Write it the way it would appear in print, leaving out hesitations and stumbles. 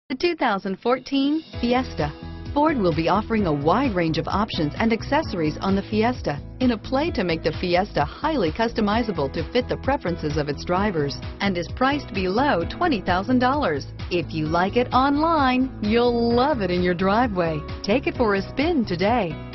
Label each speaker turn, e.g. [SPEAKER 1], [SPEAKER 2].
[SPEAKER 1] The 2014 Fiesta. Ford will be offering a wide range of options and accessories on the Fiesta in a play to make the Fiesta highly customizable to fit the preferences of its drivers and is priced below $20,000. If you like it online, you'll love it in your driveway. Take it for a spin today.